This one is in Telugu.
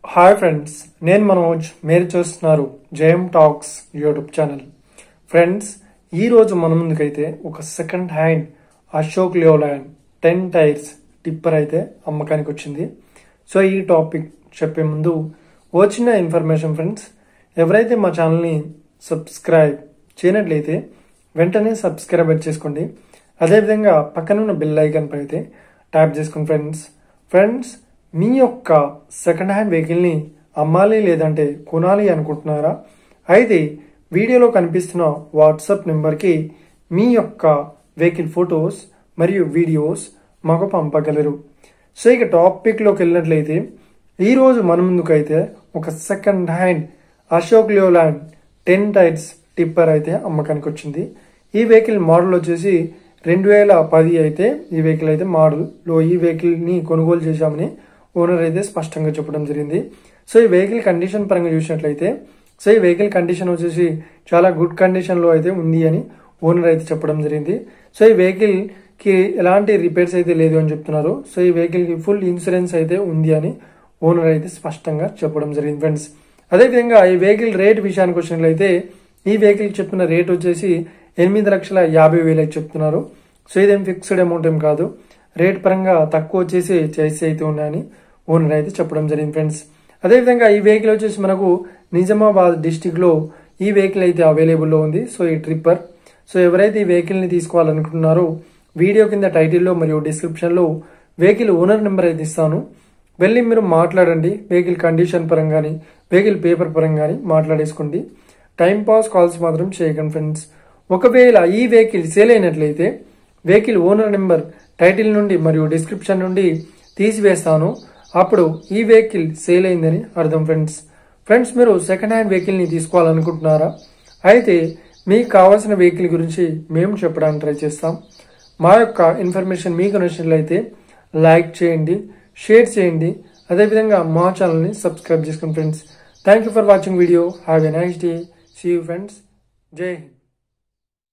హాయ్ ఫ్రెండ్స్, నేను మనోజ్. మీరు చూస్తున్నారు JM Talks YouTube channel. Friends, ఈరోజు మన ముందుకైతే ఒక second hand Ashok Leyland 10 tyres tipper అయితే అమ్మకానికి వచ్చింది. సో ఈ టాపిక్ చెప్పే ముందు ఓ చిన్న ఇన్ఫర్మేషన్ ఫ్రెండ్స్. ఎవరైతే మా ఛానల్ని సబ్స్క్రైబ్ చేయనట్లయితే వెంటనే సబ్స్క్రైబ్ చేసుకోండి. అదేవిధంగా పక్కనున్న బెల్ ఐకాన్ పై అయితే ట్యాప్ చేసుకోండి ఫ్రెండ్స్. మీ యొక్క సెకండ్ హ్యాండ్ వెహికల్ని అమ్మాలి లేదంటే కొనాలి అనుకుంటున్నారా? అయితే వీడియోలో కనిపిస్తున్న వాట్సాప్ నెంబర్కి మీ యొక్క వెహికల్ ఫొటోస్ మరియు వీడియోస్ మాకు పంపగలరు. సో ఇక టాపిక్లోకి వెళ్ళినట్లయితే ఈరోజు మన ముందుకైతే ఒక second hand Ashok Leyland 10 tyres tipper అయితే అమ్మకానికి వచ్చింది. ఈ వెహికల్ మోడల్ వచ్చేసి 2010 అయితే ఈ వెహికల్ అయితే మోడల్లో ఈ వెహికల్ని కొనుగోలు చేశామని ఓనర్ అయితే స్పష్టంగా చెప్పడం జరిగింది. సో ఈ వెహికల్ కండిషన్ పరంగా చూసినట్లయితే ఈ వెహికల్ కండిషన్ వచ్చేసి చాలా గుడ్ కండిషన్లో అయితే ఉంది అని ఓనర్ అయితే చెప్పడం జరిగింది. సో ఈ వెహికల్కి ఎలాంటి రిపేర్స్ అయితే లేదు అని చెప్తున్నారు. సో ఈ వెహికల్కి ఫుల్ ఇన్సూరెన్స్ అయితే ఉంది అని ఓనర్ అయితే స్పష్టంగా చెప్పడం జరిగింది ఫ్రెండ్స్. అదేవిధంగా ఈ వెహికల్ రేట్ విషయానికి వచ్చినట్లయితే ఈ వెహికల్ చెప్పిన రేట్ వచ్చేసి 8,50,000 చెప్తున్నారు. సో ఇదేం ఫిక్స్డ్ అమౌంట్ ఏం కాదు. రేట్ పరంగా తక్కువ వచ్చేసి చేసి అయితే ఉన్నాయని ఓనర్ అయితే చెప్పడం జరిగింది ఫ్రెండ్స్. అదేవిధంగా ఈ వెహికల్ వచ్చేసి మనకు నిజామాబాద్ డిస్టిక్లో ఈ వెహికల్ అయితే అవైలబుల్లో ఉంది. సో ఈ ట్రిప్పర్. సో ఎవరైతే ఈ వెహికల్ని తీసుకోవాలనుకుంటున్నారో వీడియో కింద టైటిల్లో మరియు డిస్క్రిప్షన్లో వెహికల్ ఓనర్ నెంబర్ అయితే ఇస్తాను. వెళ్ళి మీరు మాట్లాడండి. వెహికల్ కండిషన్ పరంగాని వెహికల్ పేపర్ పరంగాని మాట్లాడేసుకోండి. టైం పాస్ కాల్స్ మాత్రం చేయకండి ఫ్రెండ్స్. ఒకవేళ ఈ వెహికల్ సేల్ అయినట్లయితే వెహికల్ ఓనర్ నెంబర్ టైటిల్ నుండి మరియు డిస్క్రిప్షన్ నుండి తీసివేస్తాను. అప్పుడు ఈ వెహికల్ సేల్ అయిందని అర్థం ఫ్రెండ్స్. మీరు సెకండ్ హ్యాండ్ వెహికల్ని తీసుకోవాలనుకుంటున్నారా? అయితే మీకు కావాల్సిన వెహికల్ గురించి మేము చెప్పడానికి ట్రై చేస్తాం. మా యొక్క ఇన్ఫర్మేషన్ మీకు నచ్చినట్లయితే లైక్ చేయండి, షేర్ చేయండి. అదేవిధంగా మా ఛానల్ని సబ్స్క్రైబ్ చేసుకోండి friends. Thank you for watching video. Have a nice day. See you friends. జై హింద్.